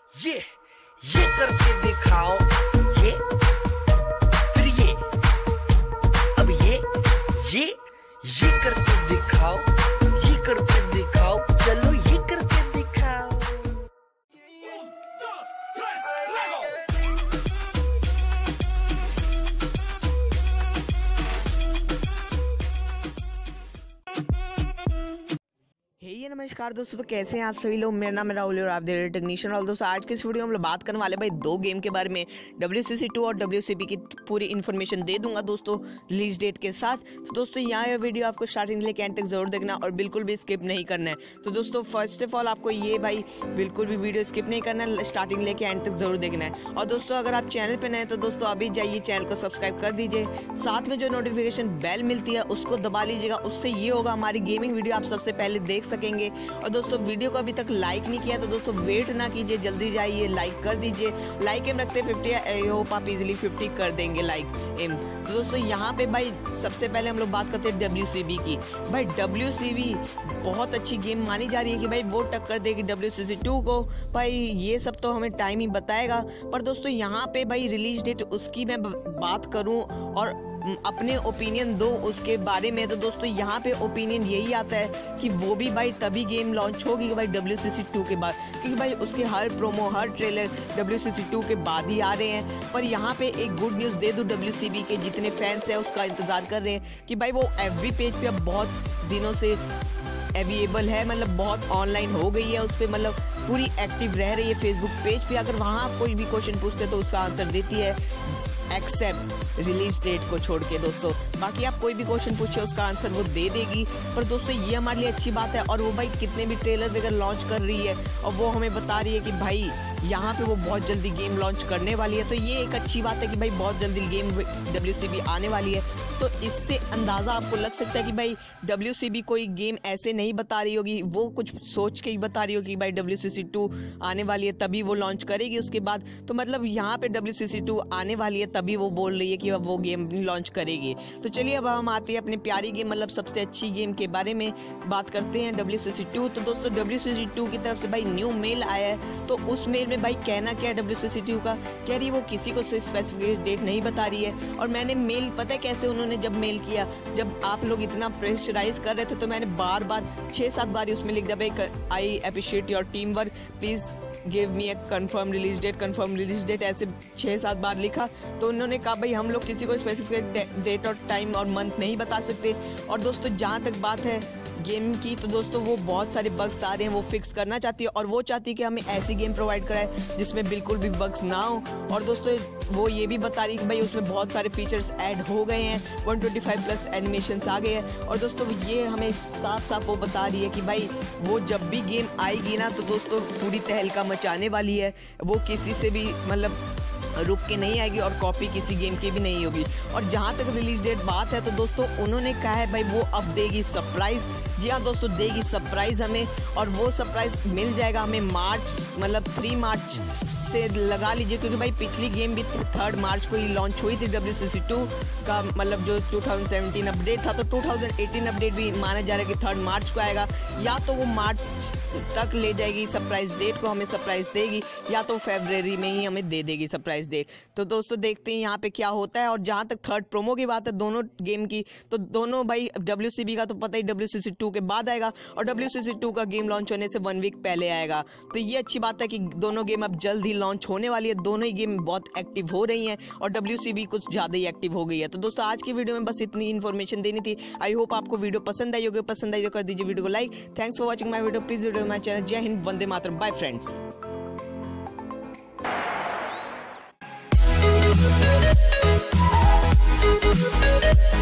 ये करके दिखाओ, ये फिर ये, अब ये करके दिखाओ, ये करके दिखाओ, चलो ये करके दिखाओ। ये नमस्कार दोस्तों, तो कैसे हैं आप सभी लोग। मेरा नाम है राहुल और आप देख रहे हैं टेक्नीशियन। और दोस्तों आज के इस वीडियो में हम लोग बात करने वाले भाई दो गेम के बारे में। WCC2 और WCB की पूरी इन्फॉर्मेशन दे दूंगा दोस्तों रिलीज डेट के साथ। तो दोस्तों यहाँ यह वीडियो आपको स्टार्टिंग से लेकर एंड तक जरूर देखना और बिल्कुल भी स्किप नहीं करना है। तो दोस्तों फर्स्ट ऑफ ऑल आपको ये भाई बिल्कुल भी वीडियो स्किप नहीं करना है, स्टार्टिंग लेके एंड तक जरूर देखना है। और दोस्तों अगर आप चैनल पर नए तो दोस्तों अभी जाइए चैनल को सब्सक्राइब कर दीजिए, साथ में जो नोटिफिकेशन बेल मिलती है उसको दबा लीजिएगा। उससे ये होगा हमारी गेमिंग वीडियो आप सबसे पहले देख सकेंगे। और दोस्तों वीडियो को अभी तक लाइक नहीं किया तो दोस्तों वेट ना कीजिए, जल्दी जाइए लाइक कर दीजिए। लाइक एम रखते 50, आई होप आप इजीली 50 कर देंगे लाइक एम। तो दोस्तों यहाँ पे भाई सबसे पहले हम लोग बात करते हैं WCB की। भाई WCB बहुत अच्छी गेम मानी जा रही है कि भाई वो टक्कर देगी WCC2 को। भाई ये सब तो हमें टाइम ही बताएगा, पर दोस्तों यहाँ पे भाई रिलीज डेट उसकी मैं बात करूँ और अपने ओपिनियन दो उसके बारे में, तो दोस्तों यहाँ पे ओपिनियन यही आता है कि वो भी भाई तभी गेम लॉन्च होगी भाई WCC2 के बाद, क्योंकि भाई उसके हर प्रोमो हर ट्रेलर WCC2 के बाद ही आ रहे हैं। पर यहाँ पे एक गुड न्यूज़ दे दूँ, WCB के जितने फैंस हैं उसका इंतज़ार कर रहे हैं कि भाई वो FB पेज पे अब बहुत दिनों से अवेलेबल है, मतलब बहुत ऑनलाइन हो गई है, उस पर मतलब पूरी एक्टिव रह रही है फेसबुक पेज पे। अगर वहाँ आप कोई भी क्वेश्चन पूछते तो उसका आंसर देती है एक्सेप्ट रिलीज डेट को छोड़ के दोस्तों। बाकी आप कोई भी क्वेश्चन पूछे उसका आंसर वो दे देगी। पर दोस्तों ये हमारे लिए अच्छी बात है। और वो भाई कितने भी ट्रेलर वगैरह लॉन्च कर रही है और वो हमें बता रही है कि भाई यहाँ पे वो बहुत जल्दी गेम लॉन्च करने वाली है। तो ये एक अच्छी बात है कि भाई बहुत जल्दी गेम WCB आने वाली है। तो इससे अंदाज़ा आपको लग सकता है कि भाई WCB कोई गेम ऐसे नहीं बता रही होगी, वो कुछ सोच के ही बता रही होगी कि भाई WCC2 आने वाली है तभी वो लॉन्च करेगी उसके बाद। तो मतलब यहाँ पे WCC2 आने वाली है तभी वो बोल रही है कि अब वो गेम लॉन्च करेगी। तो चलिए अब हम आते हैं अपने प्यारी गेम मतलब सबसे अच्छी गेम के बारे में बात करते हैं WCC2। तो दोस्तों WCC2 की तरफ से भाई न्यू मेल आया है। तो उस मेल में भाई कहना क्या है WCC2 का, कह रही है वो किसी को स्पेसिफिक डेट नहीं बता रही है। और मैंने मेल पता है कैसे उन्होंने जब मेल किया, जब आप लोग इतना प्रेशराइज कर रहे थे तो मैंने बार बार 6-7 बार उसमें लिख दिया भाई I appreciate your team work, please give me a confirm release date, ऐसे 6-7 बार लिखा। तो उन्होंने कहा भाई हम लोग किसी को स्पेसिफिक डेट और टाइम और मंथ नहीं बता सकते। और दोस्तों जहाँ तक बात है गेम की, तो दोस्तों वो बहुत सारे बग्स आ रहे हैं वो फिक्स करना चाहती है। और वो चाहती है कि हमें ऐसी गेम प्रोवाइड कराए जिसमें बिल्कुल भी बग्स ना हो। और दोस्तों वो ये भी बता रही है कि भाई उसमें बहुत सारे फीचर्स ऐड हो गए हैं, 125+ एनिमेशंस आ गए हैं। और दोस्तों ये हमें साफ साफ वो बता रही है कि भाई वो जब भी गेम आएगी ना तो दोस्तों पूरी तहलका मचाने वाली है। वो किसी से भी मतलब रुक के नहीं आएगी और कॉपी किसी गेम की भी नहीं होगी। और जहाँ तक रिलीज डेट बात है तो दोस्तों उन्होंने कहा है भाई वो अब देगी सरप्राइज। जी हाँ दोस्तों देगी सरप्राइज हमें, और वो सरप्राइज मिल जाएगा हमें मार्च मतलब 3 मार्च से लगा लीजिए, क्योंकि भाई पिछली गेम भी 3 मार्च को ही लॉन्च हुई थी WCC2 का, मतलब जो 2017 अपडेट था। तो 2018 अपडेट भी माना जा रहा है कि 3 मार्च को आएगा। या तो वो मार्च तक ले जाएगी सरप्राइज डेट को, हमें सरप्राइज देगी, या तो फरवरी में ही हमें दे देगी सरप्राइज डेट। तो दोस्तों देखते हैं यहाँ पे क्या होता है। और जहाँ तक थर्ड प्रोमो की बात है दोनों गेम की, तो दोनों भाई WCB का तो पता ही WCC2 के बाद आएगा और WCC2 का गेम लॉन्च होने से 1 वीक पहले आएगा। तो ये अच्छी बात है कि दोनों गेम अब जल्द ही लॉन्च होने वाली है। दोनों ही गेम बहुत एक्टिव हो रही हैं और WCB कुछ ज़्यादा ही एक्टिव हो गई है। तो दोस्तों आज की वीडियो में बस इतनी इन्फॉर्मेशन देनी थी। आई होप आपको वीडियो पसंद आई होगी, पसंद आई तो कर दीजिए वीडियो को like. Thanks for watching my video, please video my channel. जय हिंद, वंदे मातरम, बाय फ्रेंड्स।